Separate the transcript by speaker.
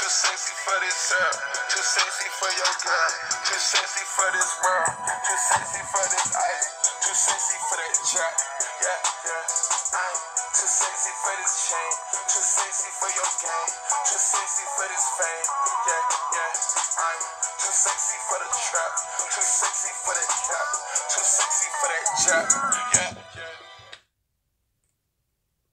Speaker 1: Too sexy for this girl, too sexy for your girl, too sexy for this world, too sexy for this ice, too sexy for that jack, yeah, yeah. I'm too sexy for this chain, too sexy for your game, too sexy for this fame, yeah, yeah. I'm too sexy for the trap, too sexy for that cap, too sexy for that jack, yeah, yeah.